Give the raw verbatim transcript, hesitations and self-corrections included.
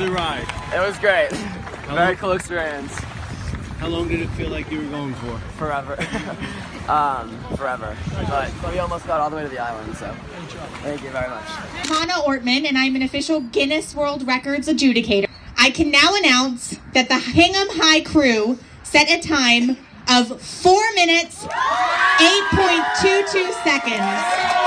the ride? It was great. How Very long, cool experience. How long did it feel like you were going for? Forever. um, forever. But we almost got all the way to the island, so thank you very much. Hannah Ortman, and I'm an official Guinness World Records adjudicator. I can now announce that the Hingham High crew set a time of four minutes, eight point two two seconds.